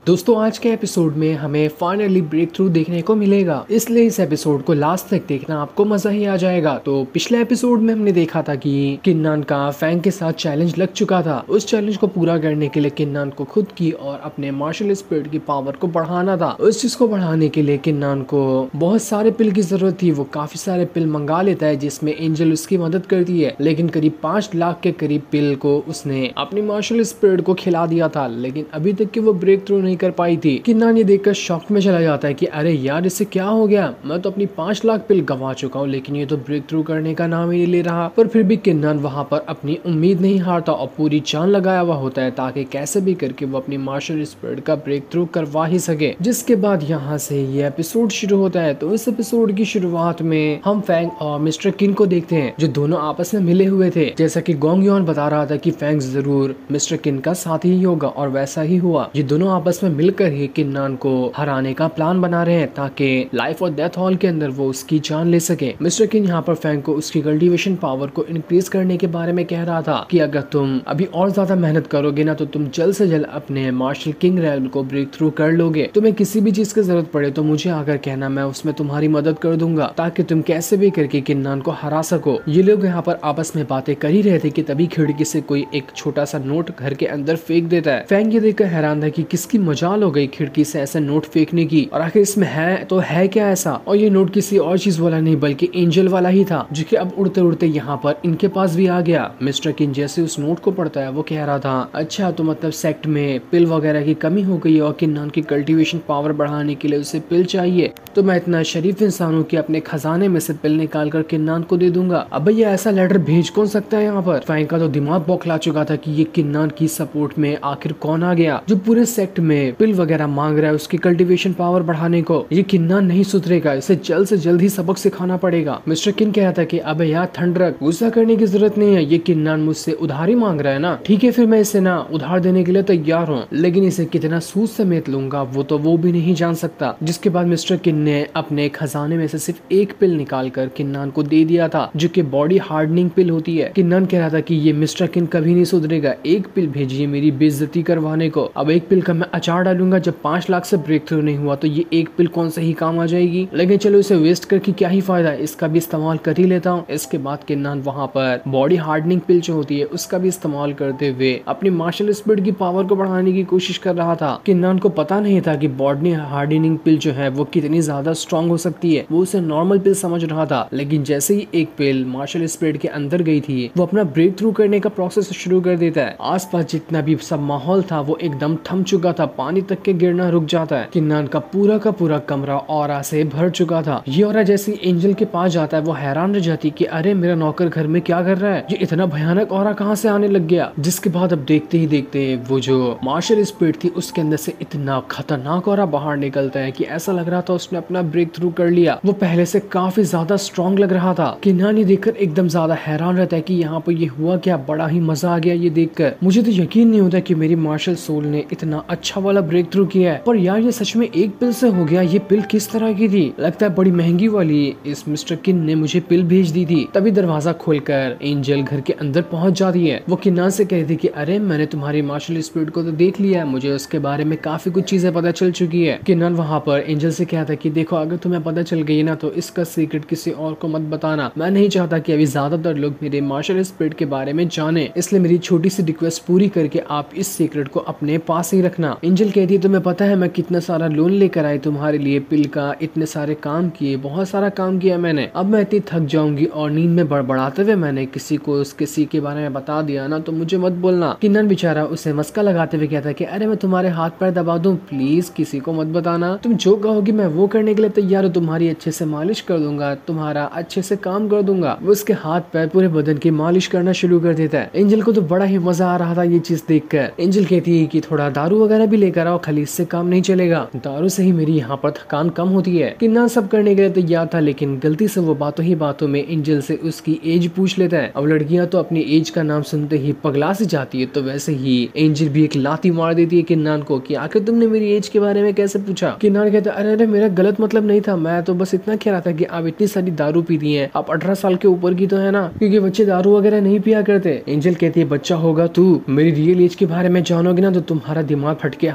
दोस्तों आज के एपिसोड में हमें फाइनली ब्रेक थ्रू देखने को मिलेगा, इसलिए इस एपिसोड को लास्ट तक देखना, आपको मजा ही आ जाएगा। तो पिछले एपिसोड में हमने देखा था कि किन्नान का फैंग के साथ चैलेंज लग चुका था। उस चैलेंज को पूरा करने के लिए किन्नान को खुद की और अपने मार्शल स्पिरिट की पावर को बढ़ाना था। उस चीज को बढ़ाने के लिए किन्नान को बहुत सारे पिल की जरूरत थी। वो काफी सारे पिल मंगा लेता है जिसमें एंजल उसकी मदद करती है, लेकिन करीब 5 लाख के करीब पिल को उसने अपनी मार्शल स्पिरिट को खिला दिया था, लेकिन अभी तक की वो ब्रेक थ्रू नहीं कर पाई थी। किन्नान ये देखकर शॉक में चला जाता है कि अरे यार इससे क्या हो गया, मैं तो अपनी 5 लाख पिल गंवा चुका हूँ, लेकिन ये तो ब्रेक थ्रू करने का नाम ही नहीं ले रहा। पर फिर भी किन्नान वहाँ पर अपनी उम्मीद नहीं हारता और पूरी जान लगाया हुआ होता है ताकि कैसे भी करके वो अपनी मार्शल स्पिरिट का ब्रेक थ्रू करवा ही सके। जिसके बाद यहाँ से ये एपिसोड शुरू होता है। तो इस एपिसोड की शुरुआत में हम फैंग और मिस्टर किन को देखते हैं जो दोनों आपस में मिले हुए थे। जैसा कि गोंग योन बता रहा था कि फैंग जरूर मिस्टर किन का साथी ही होगा और वैसा ही हुआ। ये दोनों आपस में मिलकर ही किन्नान को हराने का प्लान बना रहे हैं ताकि लाइफ और डेथ हॉल के अंदर वो उसकी जान ले सके। मिस्टर किन यहाँ पर फैंग को उसकी कल्टीवेशन पावर को इंक्रीज करने के बारे में कह रहा था कि अगर तुम अभी और ज्यादा मेहनत करोगे ना तो तुम जल्द से जल्द अपने मार्शल किंग रेल्म को ब्रेक थ्रू कर लोगे। तुम्हें किसी भी चीज की जरूरत पड़े तो मुझे आकर कहना, मैं उसमें तुम्हारी मदद कर दूंगा ताकि तुम कैसे भी करके किन्नान को हरा सको। ये लोग यहाँ पर आपस में बातें कर ही रहे थे कि तभी खिड़की से कोई एक छोटा सा नोट घर के अंदर फेंक देता है। फैंग ये देखकर हैरान था कि किसकी मजाल हो गई खिड़की से ऐसा नोट फेंकने की, और आखिर इसमें है तो है क्या ऐसा। और ये नोट किसी और चीज वाला नहीं बल्कि एंजल वाला ही था, जो कि अब उड़ते उड़ते यहाँ पर इनके पास भी आ गया। मिस्टर किन जैसे उस नोट को पढ़ता है वो कह रहा था, अच्छा तो मतलब सेक्ट में पिल वगैरह की कमी हो गई और किन्नान की कल्टीवेशन पावर बढ़ाने के लिए उसे पिल चाहिए, तो मैं इतना शरीफ इंसान हूँ कि अपने खजाने में से पिल निकाल कर किन्नान को दे दूंगा। अब भैया ऐसा लेटर भेज कौन सकता है यहाँ पर। फैंग का तो दिमाग बौखला चुका था कि ये किन्नान की सपोर्ट में आखिर कौन आ गया जो पूरे सेक्ट में पिल वगैरह मांग रहा है उसकी कल्टीवेशन पावर बढ़ाने को। ये किन्नान नहीं सुधरेगा, इसे जल्द से जल्द ही सबक सिखाना पड़ेगा। मिस्टर किन कहता है कि अबे यार ठंड रख, गुस्सा करने की जरूरत नहीं है, ये किन्नान मुझसे उधारी मांग रहा है ना, ठीक है फिर मैं इसे ना उधार देने के लिए तैयार हूँ, लेकिन इसे कितना सूद समेत लूंगा वो भी नहीं जान सकता। जिसके बाद मिस्टर किन ने अपने खजाने में से सिर्फ एक पिल निकाल कर किन्नान को दे दिया था जो कि बॉडी हार्डनिंग पिल होती है। किन्नान कह रहा था कि ये मिस्टर किन कभी नहीं सुधरेगा, एक पिल भेजिए मेरी बेइज्जती करवाने को। अब एक पिल का मैं अचार डालूंगा, जब 5 लाख से ब्रेक थ्रू नहीं हुआ तो ये एक पिल कौन सा ही काम आ जाएगी, लेकिन चलो इसे वेस्ट करके क्या ही फायदा, इसका भी इस्तेमाल कर ही लेता हूँ। इसके बाद किन्नान वहाँ पर बॉडी हार्डनिंग पिल जो होती है उसका भी इस्तेमाल करते हुए अपनी मार्शल स्पिरिट की पावर को बढ़ाने की कोशिश कर रहा था। किन्नान को पता नहीं था कि बॉडी हार्डनिंग पिल जो है वो कितनी ज्यादा स्ट्रॉन्ग हो सकती है, वो उसे नॉर्मल पिल समझ रहा था, लेकिन जैसे ही एक पिल मार्शल स्पिरिट के अंदर गई थी वो अपना ब्रेक थ्रू करने का प्रोसेस शुरू कर देता है। आसपास जितना भी सब माहौल था वो एकदम थम चुका था, पानी तक के गिरना रुक जाता है। किन्नान का पूरा कमरा ऑरा से भर चुका था। ये ऑरा जैसी एंजल के पास जाता है वो हैरान रह जाती कि अरे मेरा नौकर घर में क्या कर रहा है, ये इतना भयानक ऑरा कहाँ से आने लग गया। जिसके बाद अब देखते ही देखते वो जो मार्शल स्पिरिट थी उसके अंदर से इतना खतरनाक ऑरा बाहर निकलता है कि ऐसा लग रहा था उसने अपना ब्रेक थ्रू कर लिया। वो पहले से काफी ज्यादा स्ट्रॉन्ग लग रहा था। किन्नान ये देखकर एकदम ज्यादा हैरान रहता है कि यहाँ पर ये हुआ क्या, बड़ा ही मजा आ गया ये देखकर। मुझे तो यकीन नहीं होता कि मेरी मार्शल सोल ने इतना अच्छा वाला ब्रेक थ्रू किया है। पर यार ये सच में एक पिल से हो गया, ये पिल किस तरह की थी, लगता है बड़ी महंगी वाली इस मिस्टर किन ने मुझे पिल भेज दी थी। तभी दरवाजा खोलकर एंजल घर के अंदर पहुंच जाती है। वो किन्नान से कहती कि अरे मैंने तुम्हारी मार्शल स्पिरिट को तो देख लिया है, मुझे उसके बारे में काफी कुछ चीजें पता चल चुकी है। किन्नान वहाँ पर एंजल से कहता है कि देखो अगर तुम्हें पता चल गई ना तो इसका सीक्रेट किसी और को मत बताना, मैं नहीं चाहता कि अभी ज्यादातर लोग मेरे मार्शल स्पिरिट के बारे में जाने, इसलिए मेरी छोटी सी रिक्वेस्ट पूरी करके आप इस सीक्रेट को अपने पास ही रखना। एंजल कहती है तुम्हें पता है मैं कितना सारा लोन लेकर आई तुम्हारे लिए, पिल का इतने सारे काम किए, बहुत सारा काम किया मैंने, अब मैं इतनी थक जाऊंगी और नींद में बड़बड़ाते हुए मैंने किसी के बारे में बता दिया ना तो मुझे मत बोलना। किन्नान बेचारा उसे मस्का लगाते हुए कहता है कि अरे मैं तुम्हारे हाथ पैर दबा दूं, प्लीज किसी को मत बताना, तुम जो कहोगी मैं वो करने के लिए तैयार हूँ, तुम्हारी अच्छे से मालिश कर दूंगा, तुम्हारा अच्छे से काम कर दूंगा। वो उसके हाथ पैर पूरे बदन की मालिश करना शुरू कर देता है। एंजल को तो बड़ा ही मजा आ रहा था ये चीज देखकर। एंजल कहती है कि थोड़ा दारू वगैरह भी लेकर आओ, खाली इससे काम नहीं चलेगा, दारू से ही मेरी यहाँ पर थकान कम होती है। किन्नान सब करने के लिए तैयार था, लेकिन गलती से वो बातों ही बातों में एंजल से उसकी एज पूछ लेता है। अब लड़कियां तो अपनी एज का नाम सुनते ही पगला सी जाती है, तो वैसे ही एंजल भी एक लाती मार देती है किन्नान को कि आखिर तुमने मेरी एज के बारे में कैसे पूछा। किन्नान कहता है अरे मेरा गलत मतलब नहीं था, मैं तो बस इतना कह रहा था कि आप इतनी सारी दारू पीती हैं, आप 18 साल के ऊपर की तो है ना, क्योंकि बच्चे दारू वगैरह नहीं पिया करते। एंजल कहती है बच्चा होगा तू, मेरी रियल एज के बारे में जानोगे ना तो तुम्हारा दिमाग फट के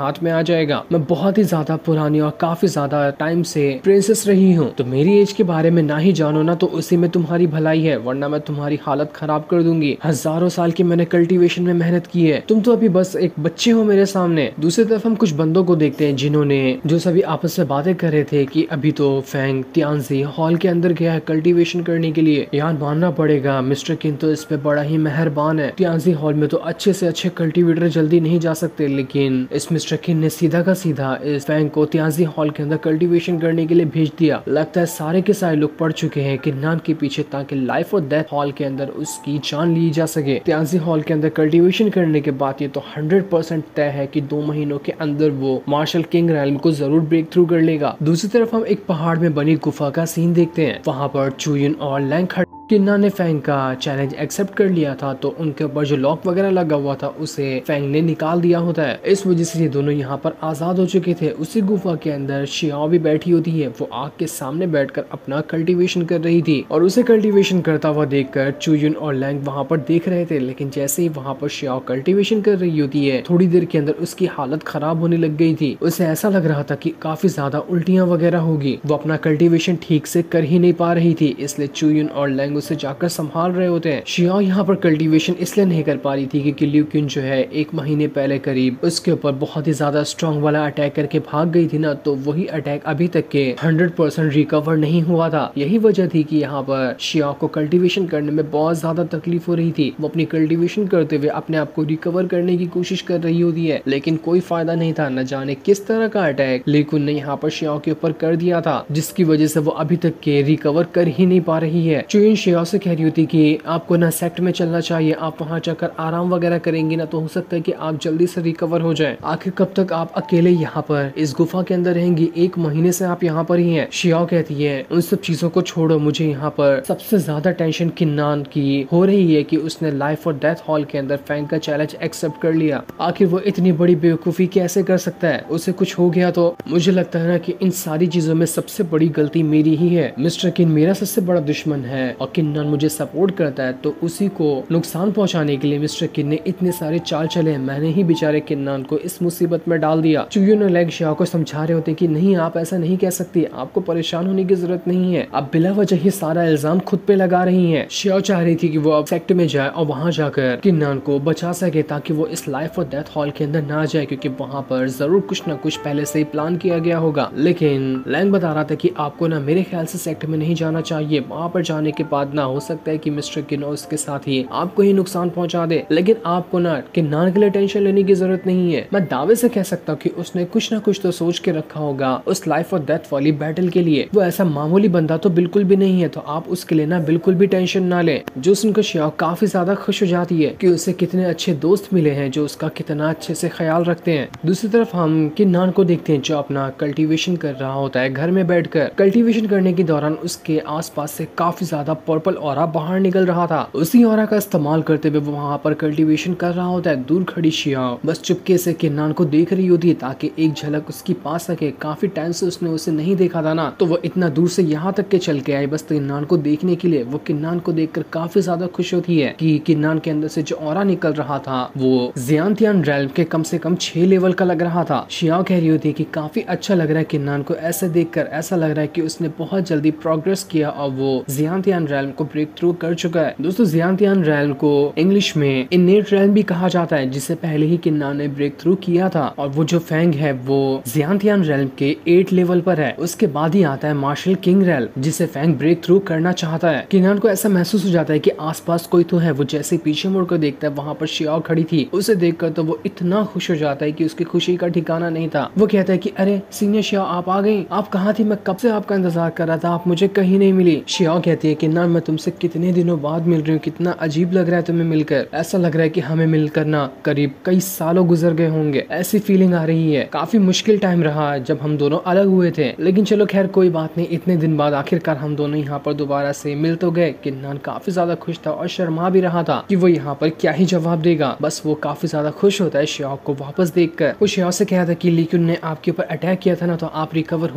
हाथ में आ जाएगा। मैं बहुत ही ज्यादा पुरानी और काफी ज्यादा टाइम से प्रिंसेस रही हूँ, तो मेरी एज के बारे में ना ही जानो ना, तो उसी में तुम्हारी भलाई है, वरना मैं तुम्हारी हालत खराब कर दूंगी। हजारों साल की मैंने कल्टीवेशन में मेहनत की है, तुम तो अभी बस एक बच्चे हो मेरे सामने। दूसरी तरफ हम कुछ बंदों को देखते हैं जिन्होंने जो सभी आपस में बातें कर रहे थे कि अभी तो फैंग तियानजी हॉल के अंदर गया है कल्टीवेशन करने के लिए। यार मानना पड़ेगा मिस्टर किन तो इस पे बड़ा ही मेहरबान है। तियानजी हॉल में तो अच्छे से अच्छे कल्टीवेटर जल्दी नहीं जा सकते, लेकिन इस मिस्टर किन ने सीधा का सीधा इस फैंग को तियानजी हॉल के अंदर कल्टीवेशन करने के लिए भेज दिया। लगता है सारे के सारे लोग पड़ चुके हैं किन्नान के पीछे, ताकि लाइफ और डेथ हॉल के अंदर उसकी जान ली जा सके। तियानजी हॉल के अंदर कल्टीवेशन करने के बाद ये तो 100% तय है कि 2 महीनों के अंदर वो मार्शल किंग रैल्म को जरूर ब्रेक थ्रू कर लेगा। दूसरी तरफ हम एक पहाड़ में बनी गुफा का सीन देखते हैं। वहाँ पर चुयुन और लैंग किन्नान ने फैंग का चैलेंज एक्सेप्ट कर लिया था, तो उनके ऊपर जो लॉक वगैरह लगा हुआ था उसे फैंग ने निकाल दिया होता है। इस वजह से ये दोनों यहाँ पर आजाद हो चुके थे। उसी गुफा के अंदर शियाओ भी बैठी होती है, वो आग के सामने बैठकर अपना कल्टीवेशन कर रही थी और उसे कल्टीवेशन करता हुआ देखकर चुयुन और लैंग वहाँ पर देख रहे थे। लेकिन जैसे ही वहाँ पर शियाओ कल्टीवेशन कर रही होती है, थोड़ी देर के अंदर उसकी हालत खराब होने लग गई थी। उसे ऐसा लग रहा था कि काफी ज्यादा उल्टियां वगैरह होगी, वो अपना कल्टीवेशन ठीक से कर ही नहीं पा रही थी। इसलिए चुयुन और लैंग उसे जाकर संभाल रहे होते हैं। शियाओ यहाँ पर कल्टीवेशन इसलिए नहीं कर पा रही थी क्योंकि लिu क्विन जो है 1 महीने पहले करीब उसके ऊपर बहुत ही ज्यादा स्ट्रॉन्ग वाला अटैक करके भाग गई थी ना, तो वही अटैक अभी तक के 100% रिकवर नहीं हुआ था। यही वजह थी कि यहाँ पर शियाओ को कल्टीवेशन करने में बहुत ज्यादा तकलीफ हो रही थी। वो अपनी कल्टीवेशन करते हुए अपने आप को रिकवर करने की कोशिश कर रही होती है, लेकिन कोई फायदा नहीं था। न जाने किस तरह का अटैक लिu क्विन ने यहाँ पर शियाओ के ऊपर कर दिया था, जिसकी वजह से वो अभी तक के रिकवर कर ही नहीं पा रही है। चुयुन शियाओ से कह रही होती कि आपको ना सेक्ट में चलना चाहिए, आप वहाँ जाकर आराम वगैरह करेंगे ना तो हो सकता है कि आप जल्दी से रिकवर हो जाएं। आखिर कब तक आप अकेले यहाँ पर इस गुफा के अंदर रहेंगी? 1 महीने से आप यहाँ पर ही हैं। शियाओ कहती है उन सब चीजों को छोड़ो, मुझे यहाँ पर सबसे ज्यादा टेंशन किन्नान की हो रही है कि उसने लाइफ और डेथ हॉल के अंदर फैंग का चैलेंज एक्सेप्ट कर लिया। आखिर वो इतनी बड़ी बेवकूफी कैसे कर सकता है? उसे कुछ हो गया तो मुझे लगता है ना कि इन सारी चीजों में सबसे बड़ी गलती मेरी ही है। मिस्टर किन मेरा सबसे बड़ा दुश्मन है और किन्नान मुझे सपोर्ट करता है, तो उसी को नुकसान पहुंचाने के लिए मिस्टर किन ने इतने सारे चाल चले। मैंने ही बेचारे किन्नान को इस मुसीबत में डाल दिया। चुयुन और लैंग शियाओ को समझा रहे होते कि नहीं, आप ऐसा नहीं कह सकती, आपको परेशान होने की जरूरत नहीं है, आप बिला वजह ही सारा इल्जाम खुद पे लगा रही हैं। शियाओ चाह रही थी कि वो अब सेक्ट में जाए और वहां जाकर किन्नान को बचा सके, ताकि वो इस लाइफ और डेथ हॉल के अंदर ना जाए, क्योंकि वहां पर जरूर कुछ ना कुछ पहले से ही प्लान किया गया होगा। लेकिन लैंग बता रहा था कि आपको ना मेरे ख्याल से सेक्ट में नहीं जाना चाहिए, वहां पर जाने के बाद ना हो सकता है कि मिस्टर किन और उसके साथ ही आपको ही नुकसान पहुंचा दे। लेकिन आपको ना किन्नान के लिए टेंशन लेने की जरूरत नहीं है। मैं दावे से कह सकता हूँ कि उसने कुछ ना कुछ तो सोच के रखा होगा उस लाइफ और डेथ वाली बैटल के लिए। वो ऐसा मामूली बंदा तो बिल्कुल भी नहीं है, तो आप उसके लिए ना बिल्कुल भी टेंशन ना ले। जो सुनकर शियाओ काफी ज्यादा खुश हो जाती है कि उसे कितने अच्छे दोस्त मिले हैं जो उसका कितना अच्छे से ख्याल रखते हैं। दूसरी तरफ हम किन्नान को देखते हैं जो अपना कल्टीवेशन कर रहा होता है घर में बैठकर। कल्टीवेशन करने के दौरान उसके आसपास से काफी ज्यादा पर्पल ऑरा बाहर निकल रहा था। उसी ऑरा का इस्तेमाल करते हुए वो वहाँ पर कल्टीवेशन कर रहा होता है। दूर खड़ी शियाओ बस चुपके से किन्नान को देख रही होती है ताकि एक झलक उसकी पा सके। काफी टाइम से उसने उसे नहीं देखा था ना, तो वो इतना दूर से यहाँ तक के चल के आई बस किन्नान को देखने के लिए। वो किन्नान को देखकर काफी ज्यादा खुश होती है कि किन्नान के अंदर से जो ऑरा निकल रहा था वो ज़ियांतियान रैल्म के कम से कम 6 लेवल का लग रहा था। शियाओ कह रही होती है कि काफी अच्छा लग रहा है किन्नान को ऐसे देखकर, ऐसा लग रहा है कि उसने बहुत जल्दी प्रोग्रेस किया और वो ज़ियांतियान रैल्म को ब्रेक थ्रू कर चुका है। दोस्तों ज़ियांतियान रैल्म को इंग्लिश में इनेट रैल्म भी कहा जाता है, जिसे पहले ही किन्नान ने ब्रेक थ्रू किया था। और वो जो फैंग है वो ज़ियांतियान रैल्म के 8 लेवल पर है। उसके बाद ही आता है मार्शल किंग रैल्म, जिसे फैंग ब्रेक थ्रू करना चाहता है। किन्नान को ऐसा महसूस हो जाता है कि आसपास कोई तो है। वो जैसे पीछे मुड़कर देखता है वहाँ पर शियाओ खड़ी थी, उसे देखकर तो वो इतना खुश हो जाता है कि उसकी खुशी का ठिकाना नहीं था। वो कहता है कि अरे सीनियर शियाओ, आप आ गई, आप कहाँ थी? मैं कब से आपका इंतजार कर रहा था, आप मुझे कहीं नहीं मिली। शियाओ कहती है कि ना, मैं तुमसे कितने दिनों बाद मिल रही हूँ, कितना अजीब लग रहा है तुम्हें मिलकर। ऐसा लग रहा है कि हमें मिलकर ना करीब कई सालों गुजर गए होंगे, ऐसी फीलिंग आ रही है। काफी मुश्किल टाइम रहा जब हम दोनों अलग हुए थे, लेकिन चलो खैर कोई बात नहीं, इतने दिन बाद आखिरकार हम दोनों यहाँ पर दोबारा से मिल तो गए। किन्नान काफी ज्यादा खुश था और शर्मा भी रहा था कि वो यहाँ पर क्या ही जवाब देगा। बस वो काफी ज्यादा खुश होता है शियाओ को वापस देखकर। वो शियाओ से कहा था कि लिu क्विन ने आपके ऊपर अटैक किया था ना, तो आप रिकवर हो गई।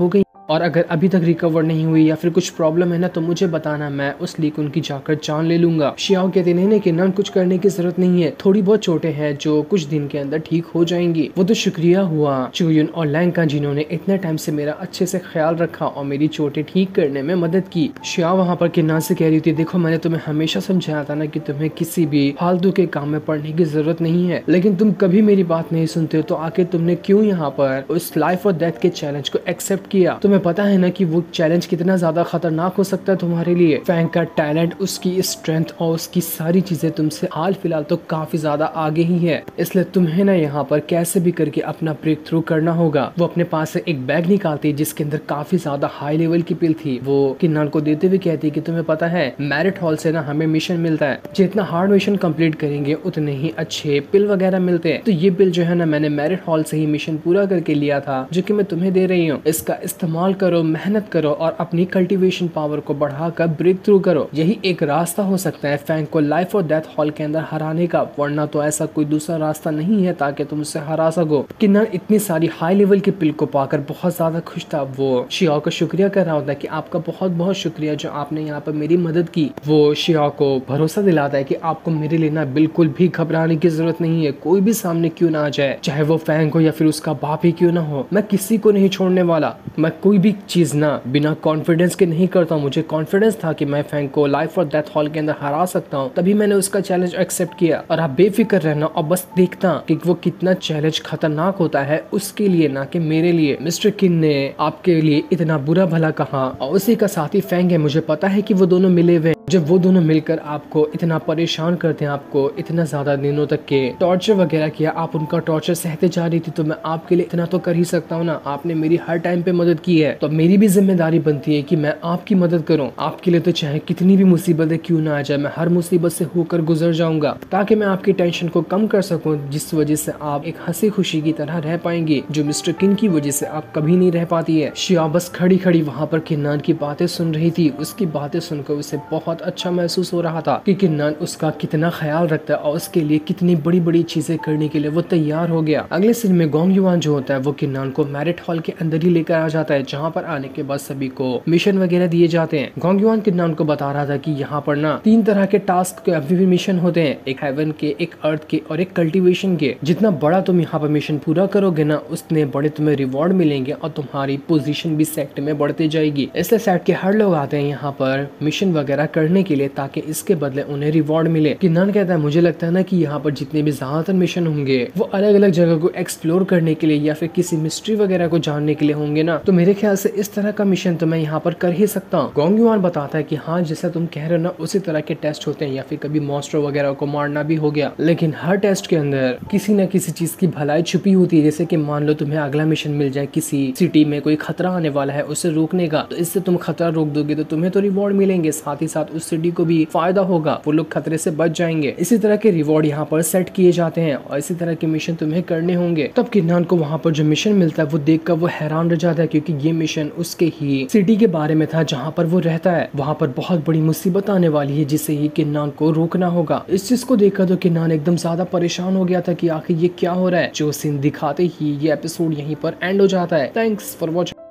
और अगर अभी तक रिकवर नहीं हुई या फिर कुछ प्रॉब्लम है ना तो मुझे बताना, मैं उस ली कुन की जाकर जान ले लूंगा। शियाओ कहते नहीं कि किन्नान कुछ करने की जरूरत नहीं है, थोड़ी बहुत चोटें हैं जो कुछ दिन के अंदर ठीक हो जाएंगी। वो तो शुक्रिया हुआ चुयुन और लैंग का जिन्होंने इतने टाइम से मेरा अच्छे से ख्याल रखा और मेरी चोटें ठीक करने में मदद की। शिया वहाँ पर किन्नान से कह रही थी, देखो मैंने तुम्हें हमेशा समझाया था ना कि तुम्हें किसी भी फालतू के काम में पड़ने की जरूरत नहीं है, लेकिन तुम कभी मेरी बात नहीं सुनते हो, तो आखिर तुमने क्यों यहाँ पर उस लाइफ और डेथ के चैलेंज को एक्सेप्ट किया? तुम्हें पता है ना कि वो चैलेंज कितना ज्यादा खतरनाक हो सकता है तुम्हारे लिए। फैंग का टैलेंट, उसकी स्ट्रेंथ और उसकी सारी चीजें तुमसे हाल फिलहाल तो काफी ज्यादा आगे ही है, इसलिए तुम्हें ना यहाँ पर कैसे भी करके अपना ब्रेक थ्रू करना होगा। वो अपने पास से एक बैग निकालती है जिसके अंदर काफी ज्यादा हाई लेवल की पिल थी। वो किन्नान को देते हुए कहती है कि तुम्हें पता है मैरिट हॉल से ना हमें मिशन मिलता है, जितना हार्ड मिशन कंप्लीट करेंगे उतने ही अच्छे पिल वगैरह मिलते हैं। तो ये पिल जो है ना मैंने मैरिट हॉल से ही मिशन पूरा करके लिया था, जो कि मैं तुम्हें दे रही हूँ। इसका इस्तेमाल करो, मेहनत करो और अपनी कल्टीवेशन पावर को बढ़ाकर ब्रेक थ्रू करो। यही एक रास्ता हो सकता है फैंग को लाइफ और डेथ हॉल के अंदर हराने का, वरना तो ऐसा कोई दूसरा रास्ता नहीं है ताकि तुम उसे हरा सको। किन्नान इतनी सारी हाई लेवल की पिल को पाकर बहुत ज्यादा खुश था। वो शियाओ का शुक्रिया कर रहा होता है कि आपका बहुत बहुत शुक्रिया जो आपने यहाँ पर मेरी मदद की। वो शियाओ को भरोसा दिलाता है कि आपको मेरे लिए ना बिल्कुल भी घबराने की जरूरत नहीं है, कोई भी सामने क्यों ना आ जाए, चाहे वो फैंग हो या फिर उसका बाप ही क्यों ना हो, मैं किसी को नहीं छोड़ने वाला। मैं कोई भी चीज ना बिना कॉन्फिडेंस के नहीं करता हूँ। मुझे कॉन्फिडेंस था कि मैं फैंग को लाइफ और डेथ हॉल के अंदर हरा सकता हूँ, तभी मैंने उसका चैलेंज एक्सेप्ट किया। और आप बेफिक्र रहना और बस देखता कि वो कितना चैलेंज खतरनाक होता है उसके लिए, ना कि मेरे लिए। मिस्टर किन ने आपके लिए इतना बुरा भला कहा और उसी का साथी फैंग है। मुझे पता है कि वो दोनों मिले हुए, जब वो दोनों मिलकर आपको इतना परेशान करते हैं, आपको इतना ज्यादा दिनों तक के टॉर्चर वगैरह किया, आप उनका टॉर्चर सहते जा रही थी, तो मैं आपके लिए इतना तो कर ही सकता हूँ ना। आपने मेरी हर टाइम पे मदद की है, तो मेरी भी जिम्मेदारी बनती है कि मैं आपकी मदद करूँ। आपके लिए तो चाहे कितनी भी मुसीबतें क्यों ना आ जाए, मैं हर मुसीबत से होकर गुजर जाऊंगा ताकि मैं आपकी टेंशन को कम कर सकूं, जिस वजह से आप एक हंसी खुशी की तरह रह पाएंगे, जो मिस्टर किन की वजह से आप कभी नहीं रह पाती है। शिया बस खड़ी खड़ी वहाँ पर किन्नान की बातें सुन रही थी। उसकी बातें सुनकर उसे बहुत अच्छा महसूस हो रहा था कि किन्नान उसका कितना ख्याल रखता है और उसके लिए कितनी बड़ी बड़ी चीजें करने के लिए वो तैयार हो गया। अगले सीन में गोंग युआन जो होता है वो किन्नान को मैरिट हॉल के अंदर ही लेकर आ जाता है, जहाँ पर आने के बाद सभी को मिशन वगैरह दिए जाते हैं। गोंग युआन किन्नान को बता रहा था कि यहाँ पर ना 3 तरह के टास्क के अभी भी मिशन होते हैं, एक हेवन के, एक अर्थ के और एक कल्टीवेशन के। जितना बड़ा तुम यहाँ पर मिशन पूरा करोगे ना, उतने बड़े तुम्हें रिवॉर्ड मिलेंगे और तुम्हारी पोजीशन भी सेक्ट में बढ़ती जाएगी। इसलिए सेक्ट के हर लोग आते हैं यहाँ पर मिशन वगैरह करने के लिए ताकि इसके बदले उन्हें रिवॉर्ड मिले। किन्नान कहता है मुझे लगता है ना कि यहाँ पर जितने भी ज्यादातर मिशन होंगे वो अलग अलग जगह को एक्सप्लोर करने के लिए या फिर किसी मिस्ट्री वगैरह को जानने के लिए होंगे ना, तो मेरे ख्याल से इस तरह का मिशन तो मैं यहाँ पर कर ही सकता हूँ। गोंग युआन बताता है कि हाँ, जैसा तुम कह रहे हो ना उसी तरह के टेस्ट होते हैं, या फिर कभी मॉन्स्टर वगैरह को मारना भी हो गया, लेकिन हर टेस्ट के अंदर किसी न किसी चीज की भलाई छुपी होती है। जैसे कि मान लो तुम्हें अगला मिशन मिल जाए, किसी सिटी में कोई खतरा आने वाला है उसे रोकने का, तो इससे तुम खतरा रोक दोगे तो तुम्हें तो रिवॉर्ड मिलेंगे, साथ ही साथ उस सिटी को भी फायदा होगा, वो लोग खतरे से बच जाएंगे। इसी तरह के रिवॉर्ड यहाँ पर सेट किए जाते हैं और इसी तरह के मिशन तुम्हें करने होंगे। तब किन्नान को वहाँ पर जो मिशन मिलता है वो देखकर वो हैरान रह जाता है, क्योंकि ये मिशन उसके ही सिटी के बारे में था जहाँ पर वो रहता है। वहाँ पर बहुत बड़ी मुसीबत आने वाली है जिसे ही किन्नान को रोकना होगा। इस चीज को देखकर तो किन्नान एकदम ज्यादा परेशान हो गया था कि आखिर ये क्या हो रहा है। जो सीन दिखाते ही ये एपिसोड यहीं पर एंड हो जाता है। Thanks for watching.